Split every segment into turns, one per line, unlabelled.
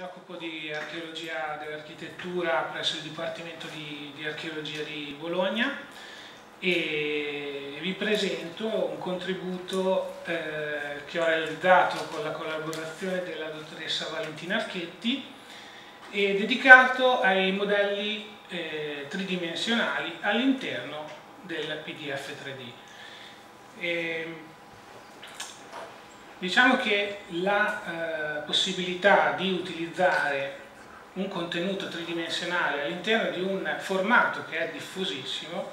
occupo di archeologia dell'architettura presso il Dipartimento di Archeologia di Bologna e vi presento un contributo che ho realizzato con la collaborazione della dottoressa Valentina Archetti e dedicato ai modelli tridimensionali all'interno del PDF 3D. Diciamo che la possibilità di utilizzare un contenuto tridimensionale all'interno di un formato che è diffusissimo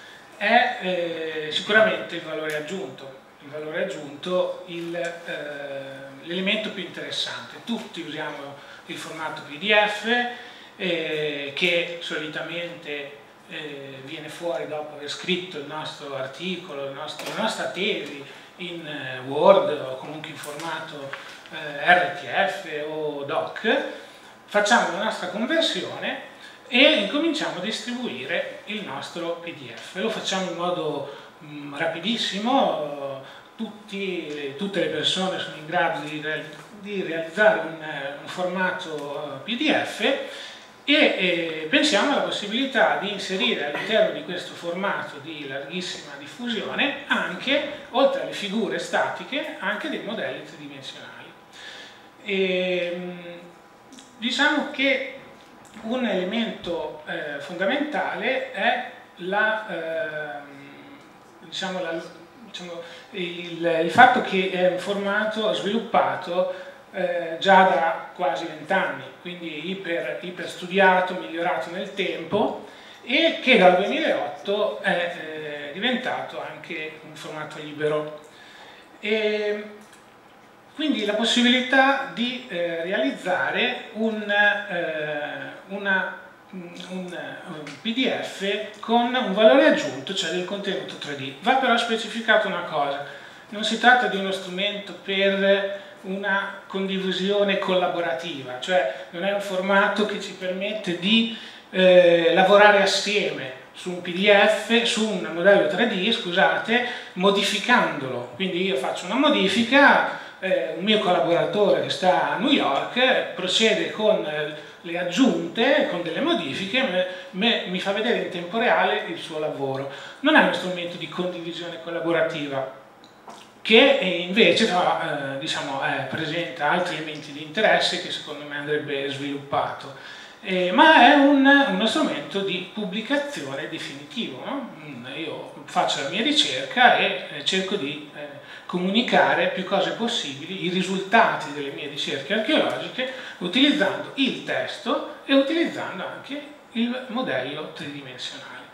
è sicuramente il valore aggiunto. Il valore aggiunto, l'elemento più interessante. Tutti usiamo il formato PDF che solitamente viene fuori dopo aver scritto il nostro articolo, la nostra tesi in Word o comunque in formato RTF o Doc. Facciamo la nostra conversione e incominciamo a distribuire il nostro PDF. Lo facciamo in modo rapidissimo, tutte le persone sono in grado di realizzare un formato PDF e pensiamo alla possibilità di inserire all'interno di questo formato di larghissima diffusione anche, oltre alle figure statiche, anche dei modelli tridimensionali. Diciamo che un elemento fondamentale è il fatto che è un formato sviluppato già da quasi 20 anni, quindi iper studiato, migliorato nel tempo e che dal 2008 è diventato anche un formato libero. E quindi la possibilità di realizzare un PDF con un valore aggiunto, cioè del contenuto 3D. Va però specificato una cosa: non si tratta di uno strumento per una condivisione collaborativa, cioè non è un formato che ci permette di lavorare assieme su un PDF, su un modello 3D, scusate, modificandolo. Quindi io faccio una modifica, un mio collaboratore che sta a New York procede con le aggiunte, con delle modifiche, mi fa vedere in tempo reale il suo lavoro. Non è uno strumento di condivisione collaborativa, che invece presenta altri elementi di interesse che secondo me andrebbe sviluppato, ma è uno strumento di pubblicazione definitivo, no? Io faccio la mia ricerca e cerco di comunicare più cose possibili, i risultati delle mie ricerche archeologiche, utilizzando il testo e utilizzando anche il modello tridimensionale.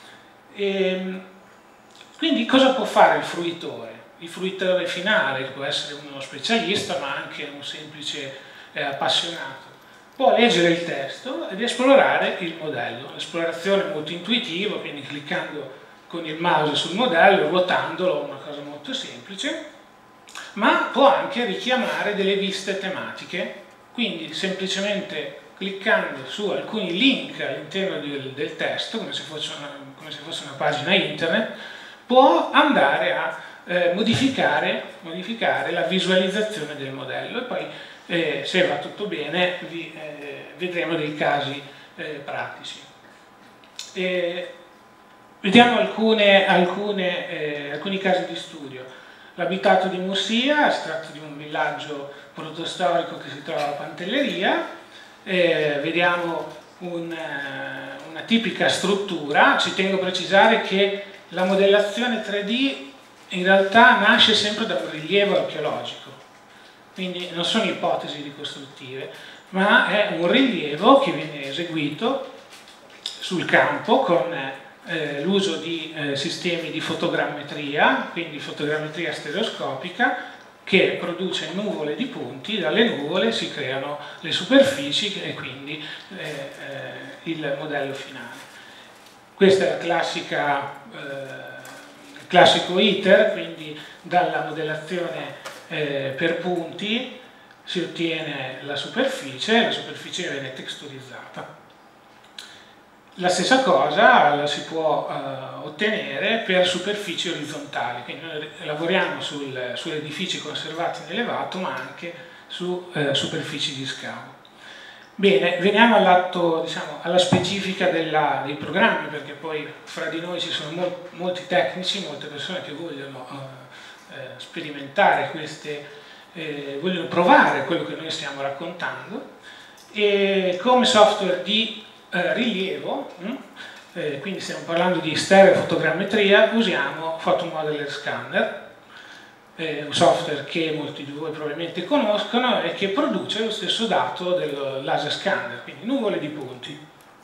Quindi cosa può fare il fruitore? Il fruitore finale, che può essere uno specialista ma anche un semplice appassionato, può leggere il testo ed esplorare il modello. L'esplorazione è molto intuitiva, quindi cliccando con il mouse sul modello, ruotandolo, una cosa molto semplice, ma può anche richiamare delle viste tematiche, quindi semplicemente cliccando su alcuni link all'interno del testo, come se fosse una pagina internet, può andare a modificare la visualizzazione del modello e poi se va tutto bene vedremo dei casi pratici. Vediamo alcuni casi di studio. L'abitato di Mursia, si tratta di un villaggio protostorico che si trova a Pantelleria. Vediamo una tipica struttura. Ci tengo a precisare che la modellazione 3D in realtà nasce sempre da un rilievo archeologico, quindi non sono ipotesi ricostruttive, ma è un rilievo che viene eseguito sul campo con l'uso di sistemi di fotogrammetria, quindi fotogrammetria stereoscopica, che produce nuvole di punti. Dalle nuvole si creano le superfici e quindi il modello finale. Questa è la classico iter, quindi dalla modellazione per punti si ottiene la superficie viene texturizzata. La stessa cosa la si può ottenere per superfici orizzontali, quindi noi lavoriamo su edifici conservati in elevato ma anche su superfici di scavo. Bene, veniamo all'atto, diciamo, alla specifica dei programmi, perché poi fra di noi ci sono molti tecnici, molte persone che vogliono sperimentare vogliono provare quello che noi stiamo raccontando, e come software di rilievo, quindi stiamo parlando di stereofotogrammetria, usiamo Photomodeler Scanner, un software che molti di voi probabilmente conoscono e che produce lo stesso dato del laser scanner, quindi nuvole di punti.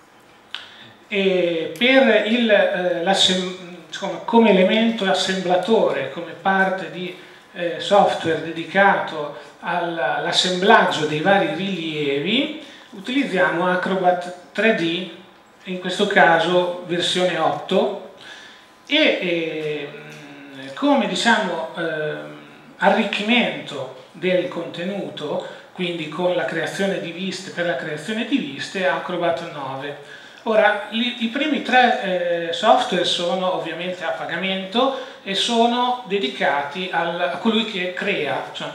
E per come elemento assemblatore, come parte di software dedicato all'assemblaggio dei vari rilievi, utilizziamo Acrobat 3D, in questo caso versione 8, e come, diciamo, arricchimento del contenuto, quindi con la creazione di viste, per la creazione di viste, Acrobat 9. Ora, i primi tre software sono ovviamente a pagamento e sono dedicati a colui che crea, cioè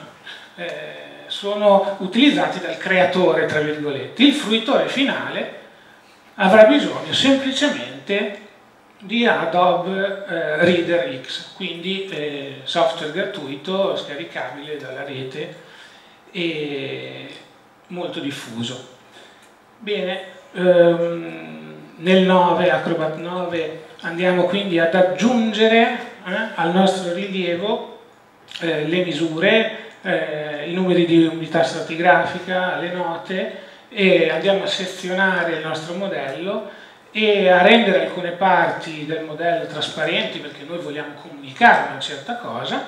sono utilizzati dal creatore, tra virgolette. Il fruitore finale avrà bisogno semplicemente di Adobe Reader X, quindi software gratuito, scaricabile dalla rete e molto diffuso. Bene, nel 9, Acrobat 9, andiamo quindi ad aggiungere al nostro rilievo le misure, i numeri di unità stratigrafica, le note, e andiamo a sezionare il nostro modello e a rendere alcune parti del modello trasparenti, perché noi vogliamo comunicare una certa cosa.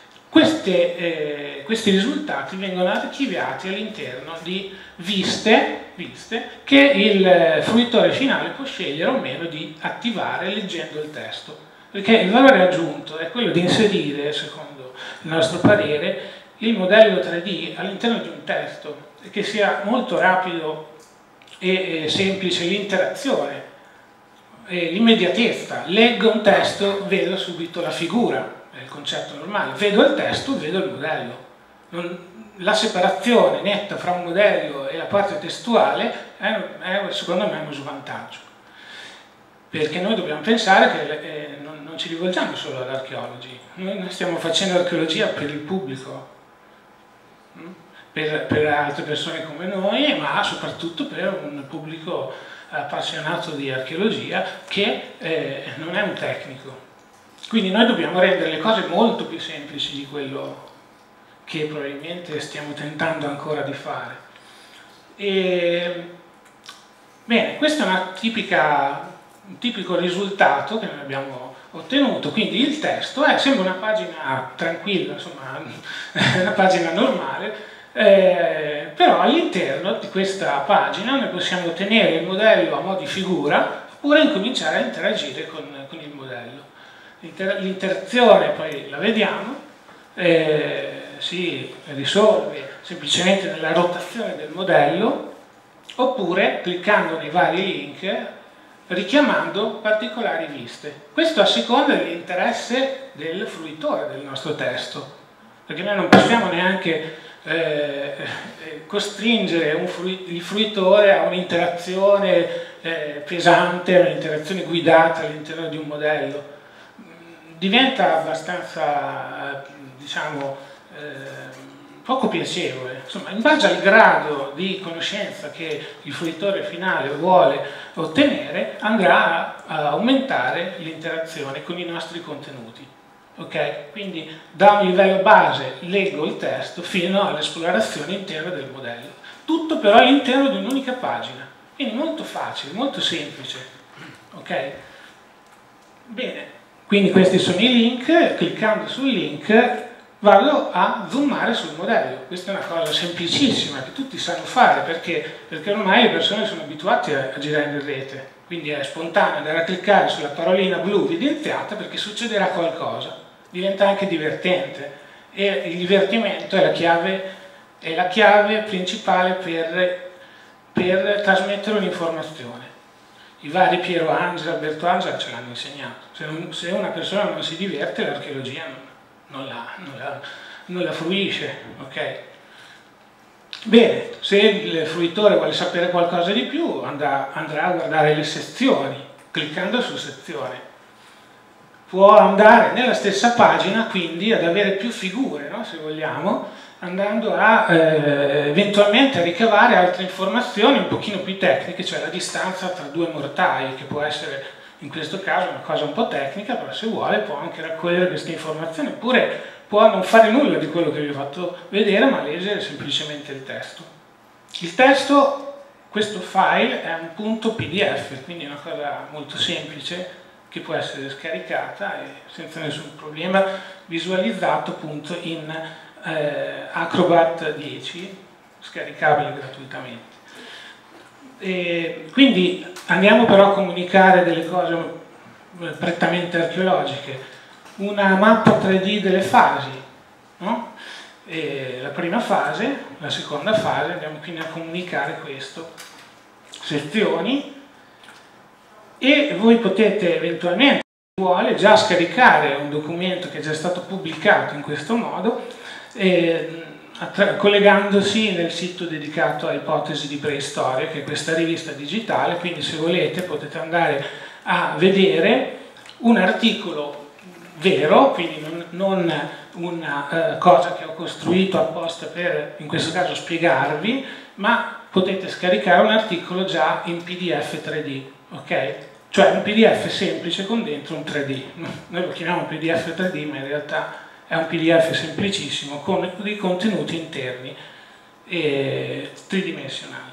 Questi risultati vengono archiviati all'interno di viste che il fruitore finale può scegliere o meno di attivare leggendo il testo, perché il valore aggiunto è quello di inserire, secondo il nostro parere, il modello 3D all'interno di un testo, e che sia molto rapido e semplice l'interazione, l'immediatezza. Leggo un testo, vedo subito la figura, è il concetto normale, vedo il testo, vedo il modello. La separazione netta fra un modello e la parte testuale è secondo me uno svantaggio, perché noi dobbiamo pensare che non ci rivolgiamo solo ad archeologi, noi stiamo facendo archeologia per il pubblico, per altre persone come noi, ma soprattutto per un pubblico appassionato di archeologia che non è un tecnico. Quindi noi dobbiamo rendere le cose molto più semplici di quello che probabilmente stiamo tentando ancora di fare. Bene, questo è un tipico risultato che noi abbiamo ottenuto. Quindi il testo sembra una pagina tranquilla, insomma, una pagina normale, però all'interno di questa pagina noi possiamo tenere il modello a mo' di figura oppure incominciare a interagire con il modello. L'interazione poi la vediamo, si risolve semplicemente nella rotazione del modello oppure cliccando nei vari link, richiamando particolari viste. Questo a seconda dell'interesse del fruitore del nostro testo, perché noi non possiamo neanche costringere il fruitore a un'interazione pesante, a un'interazione guidata all'interno di un modello. Diventa abbastanza, diciamo, poco piacevole. Insomma, in base al grado di conoscenza che il fruitore finale vuole ottenere, andrà a aumentare l'interazione con i nostri contenuti. Okay? Quindi da un livello base leggo il testo fino all'esplorazione interna del modello. Tutto però all'interno di un'unica pagina. Quindi molto facile, molto semplice. Okay? Bene, quindi questi sono i link. Cliccando sul link vado a zoomare sul modello. Questa è una cosa semplicissima che tutti sanno fare, perché ormai le persone sono abituate a girare in rete, quindi è spontaneo andare a cliccare sulla parolina blu evidenziata perché succederà qualcosa, diventa anche divertente, e il divertimento è la chiave principale per trasmettere un'informazione. I vari Piero Angela, Alberto Angela ce l'hanno insegnato. Se una persona non si diverte, l'archeologia non la fruisce, ok? Bene, se il fruitore vuole sapere qualcosa di più, andrà a guardare le sezioni, cliccando su sezione. Può andare nella stessa pagina, quindi, ad avere più figure, no? Se vogliamo, andando a eventualmente a ricavare altre informazioni un pochino più tecniche, cioè la distanza tra due mortai, che può essere in questo caso una cosa un po' tecnica, però se vuole può anche raccogliere queste informazioni, oppure può non fare nulla di quello che vi ho fatto vedere, ma leggere semplicemente il testo. Il testo, questo file, è un punto PDF, quindi è una cosa molto semplice, che può essere scaricata e senza nessun problema visualizzato appunto in Acrobat 10, scaricabile gratuitamente. E quindi andiamo però a comunicare delle cose prettamente archeologiche. Una mappa 3D delle fasi, no? E la prima fase, la seconda fase, andiamo quindi a comunicare questo. Sezioni. E voi potete eventualmente, se vuole, già scaricare un documento che è già stato pubblicato in questo modo, collegandosi nel sito dedicato a Ipotesi di Preistoria, che è questa rivista digitale, quindi se volete potete andare a vedere un articolo vero, quindi non una cosa che ho costruito apposta per, in questo caso, spiegarvi, ma potete scaricare un articolo già in PDF 3D, ok? Cioè un PDF semplice con dentro un 3D. Noi lo chiamiamo PDF 3D, ma in realtà è un PDF semplicissimo con dei contenuti interni e tridimensionali.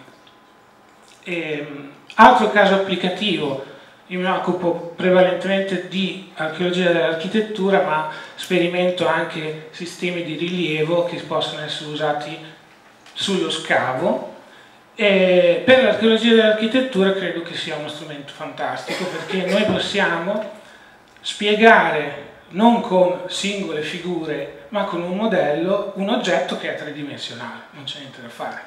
Altro caso applicativo, io mi occupo prevalentemente di archeologia dell'architettura, ma sperimento anche sistemi di rilievo che possono essere usati sullo scavo. E per l'archeologia dell'architettura credo che sia uno strumento fantastico, perché noi possiamo spiegare non con singole figure ma con un modello un oggetto che è tridimensionale, non c'è niente da fare.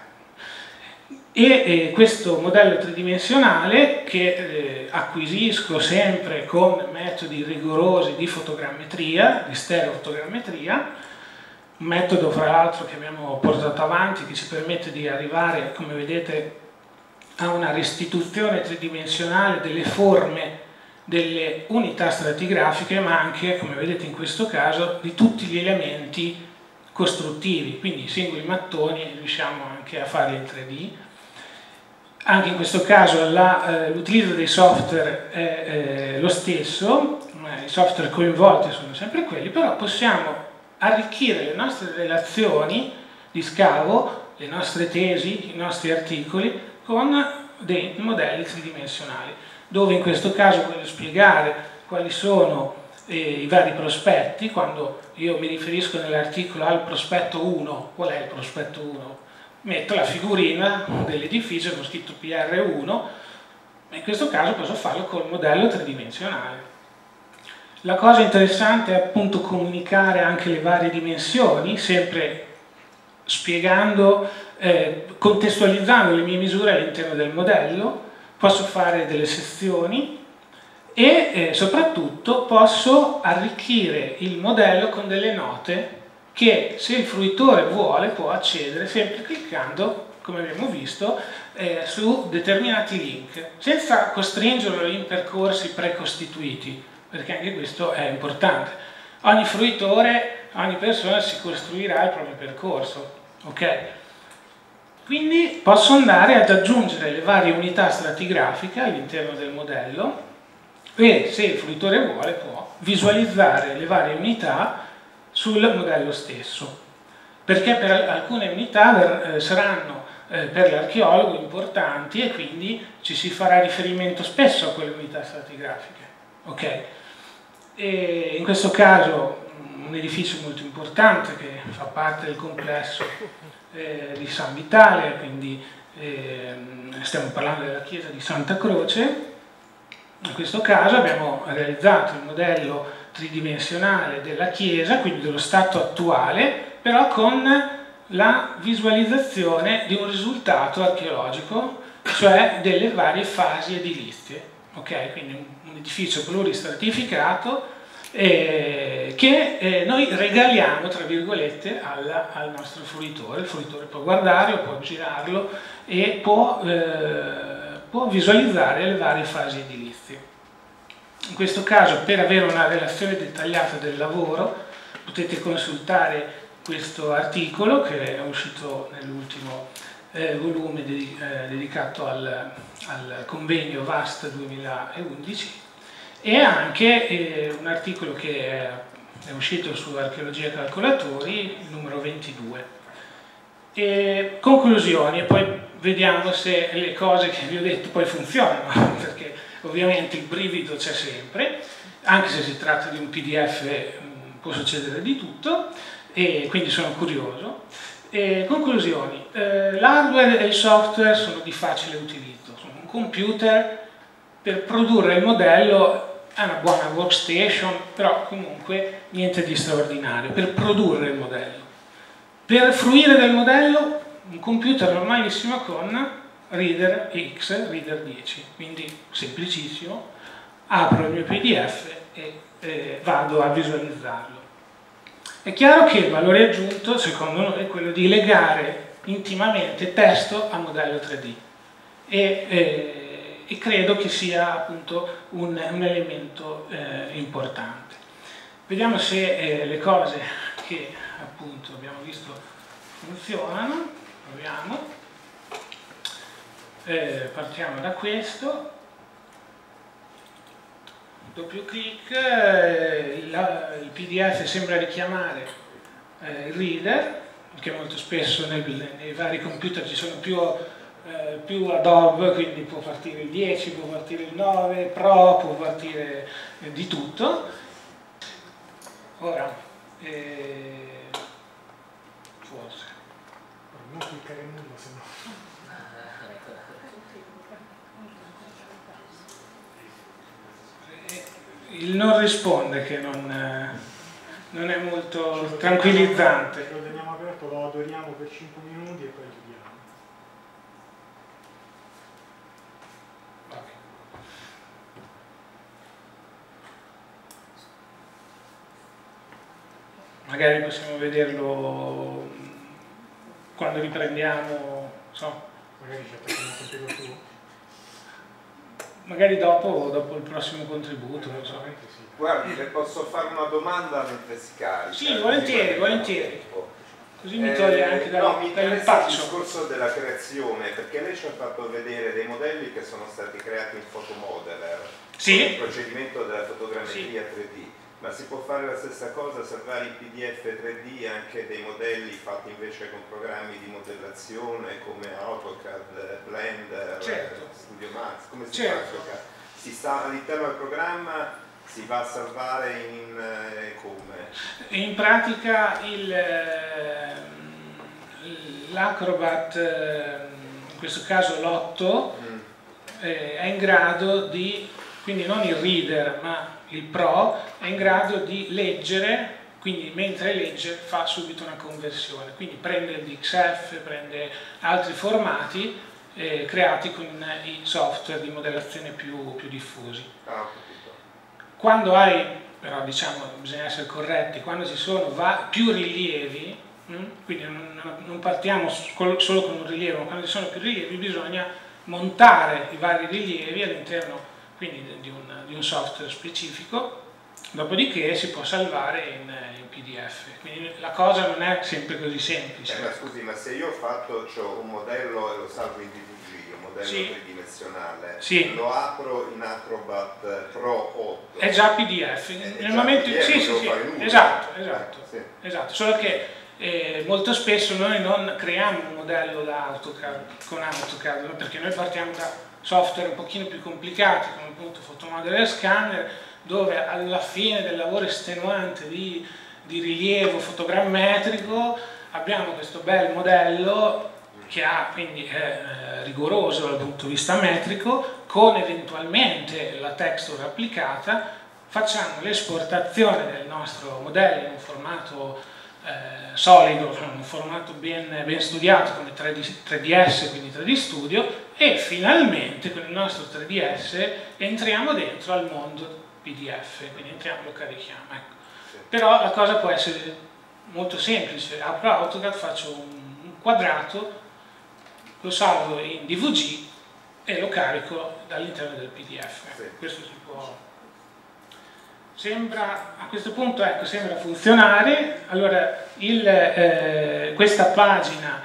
E questo modello tridimensionale che acquisisco sempre con metodi rigorosi di fotogrammetria, di stereofotogrammetria, un metodo fra l'altro che abbiamo portato avanti che ci permette di arrivare, come vedete, a una restituzione tridimensionale delle forme delle unità stratigrafiche, ma anche, come vedete in questo caso, di tutti gli elementi costruttivi, quindi i singoli mattoni riusciamo anche a farli in 3D. Anche in questo caso l'utilizzo dei software è lo stesso, i software coinvolti sono sempre quelli, però possiamo arricchire le nostre relazioni di scavo, le nostre tesi, i nostri articoli con dei modelli tridimensionali, dove in questo caso voglio spiegare quali sono i vari prospetti. Quando io mi riferisco nell'articolo al prospetto 1, qual è il prospetto 1? Metto la figurina dell'edificio con scritto PR1, ma in questo caso posso farlo col modello tridimensionale. La cosa interessante è appunto comunicare anche le varie dimensioni, sempre spiegando, contestualizzando le mie misure all'interno del modello. Posso fare delle sezioni e soprattutto posso arricchire il modello con delle note che, se il fruitore vuole, può accedere sempre cliccando, come abbiamo visto, su determinati link, senza costringerlo in percorsi precostituiti, perché anche questo è importante. Ogni fruitore, ogni persona si costruirà il proprio percorso, ok? Quindi posso andare ad aggiungere le varie unità stratigrafiche all'interno del modello e, se il fruitore vuole, può visualizzare le varie unità sul modello stesso, perché per alcune unità saranno per l'archeologo importanti e quindi ci si farà riferimento spesso a quelle unità stratigrafiche, ok? E in questo caso un edificio molto importante che fa parte del complesso di San Vitale, quindi stiamo parlando della chiesa di Santa Croce. In questo caso abbiamo realizzato il modello tridimensionale della chiesa, quindi dello stato attuale, però con la visualizzazione di un risultato archeologico, cioè delle varie fasi edilizie. Okay? Quindi un edificio pluristratificato che noi regaliamo, tra virgolette, al nostro fruitore. Il fruitore può guardare, può girarlo e può visualizzare le varie fasi edilizie. In questo caso, per avere una relazione dettagliata del lavoro, potete consultare questo articolo che è uscito nell'ultimo volume dedicato al convegno VAST 2011, e anche un articolo che è uscito su Archeologia e Calcolatori, il numero 22. E conclusioni, e poi vediamo se le cose che vi ho detto poi funzionano, perché ovviamente il brivido c'è sempre, anche se si tratta di un PDF può succedere di tutto, e quindi sono curioso. Conclusioni, l'hardware e il software sono di facile utilizzo. Un computer per produrre il modello è una buona workstation, però comunque niente di straordinario, per produrre il modello. Per fruire del modello, un computer normalissimo con Reader X, Reader 10, quindi semplicissimo, apro il mio PDF e vado a visualizzarlo. È chiaro che il valore aggiunto, secondo noi, è quello di legare intimamente testo a modello 3D e credo che sia appunto un elemento importante. Vediamo se le cose che appunto abbiamo visto funzionano. Proviamo. Partiamo da questo. Doppio clic, il PDF sembra richiamare il reader, perché molto spesso nei vari computer ci sono più Adobe, quindi può partire il 10, può partire il 9, Pro, può partire di tutto. Ora, forse.
Non cliccare nulla, se no.
Il non risponde che non è molto tranquillizzante.
Lo teniamo aperto, lo adoriamo per 5 minuti e poi chiudiamo.
Magari possiamo vederlo quando riprendiamo, so.
Magari ci attacchiamo al computer tuo.
Magari dopo il prossimo contributo, non so.
Sì.
Guardi, le posso fare una domanda mentre si carica?
Sì, volentieri. Così mi toglie anche
mi interessa il
dall'impaccio.
discorso della creazione, perché lei ci ha fatto vedere dei modelli che sono stati creati in Photomodeler,
Sì.
con il procedimento della fotogrammetria 3D. Ma si può fare la stessa cosa, salvare in PDF 3D anche dei modelli fatti invece con programmi di modellazione come AutoCAD, Blender,
Certo.
Studio Max, come si
Certo.
fa? Si sta all'interno del programma, si va a salvare in come?
In pratica l'Acrobat, in questo caso l'8, è in grado di, quindi non il reader ma il Pro, è in grado di leggere, quindi mentre legge fa subito una conversione, quindi prende il DXF, prende altri formati creati con i software di modellazione più diffusi. Quando hai, però diciamo bisogna essere corretti, quando ci sono più rilievi, quindi non partiamo solo con un rilievo, ma quando ci sono più rilievi bisogna montare i vari rilievi all'interno quindi di un software specifico, dopodiché si può salvare in PDF, quindi la cosa non è sempre così semplice.
Ma scusi, ma se io ho un modello e lo salvo in DVG, un modello tridimensionale, lo apro in Acrobat Pro 8.
È già PDF, nel momento sì, esatto, solo che molto spesso noi non creiamo un modello con AutoCAD, perché noi partiamo da software un pochino più complicati come appunto Photomodeler e Scanner, dove alla fine del lavoro estenuante di rilievo fotogrammetrico abbiamo questo bel modello che quindi è rigoroso dal punto di vista metrico, con eventualmente la texture applicata, facciamo l'esportazione del nostro modello in un formato solido, un formato ben studiato come 3DS, quindi 3D Studio, e finalmente con il nostro 3DS entriamo dentro al mondo PDF, quindi entriamo e lo carichiamo. Ecco. Però la cosa può essere molto semplice, apro AutoCAD, faccio un quadrato, lo salvo in DVG e lo carico dall'interno del PDF. Questo si può... Sembra, a questo punto, ecco, sembra funzionare. Allora, questa pagina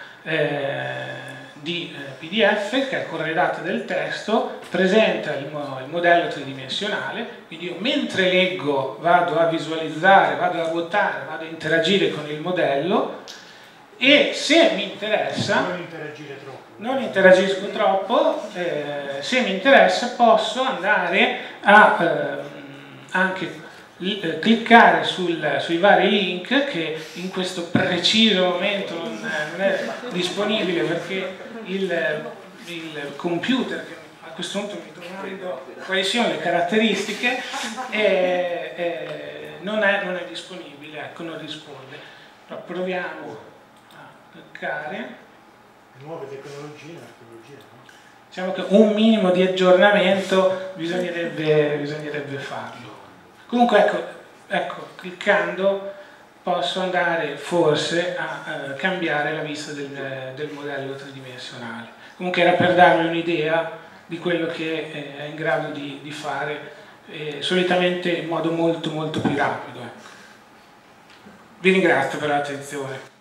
di PDF, che è corredata del testo, presenta il modello tridimensionale, quindi io mentre leggo vado a visualizzare, vado a ruotare, vado a interagire con il modello, e se mi interessa, non interagisco troppo, se mi interessa posso andare a anche cliccare sui vari link, che in questo preciso momento non è disponibile perché il computer, che a questo punto mi domando quali siano le caratteristiche, non è disponibile, ecco, non risponde. Però proviamo a cliccare.
Nuove tecnologie, no?
Diciamo che un minimo di aggiornamento bisognerebbe farlo. Comunque ecco, cliccando posso andare forse a cambiare la vista del modello tridimensionale. Comunque era per darvi un'idea di quello che è in grado di fare, solitamente in modo molto più rapido. Ecco. Vi ringrazio per l'attenzione.